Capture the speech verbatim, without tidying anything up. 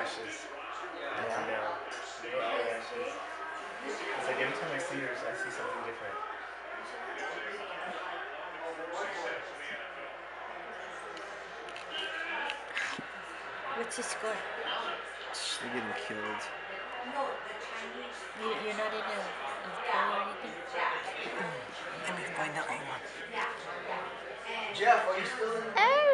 ashes. As you know, they go through ashes. It's like every time I see her, I see something different. What's the score? They're getting killed. You, you're not in a, a poll or anything? Let me find out. Hang on. Jeff, are you still in? Ah!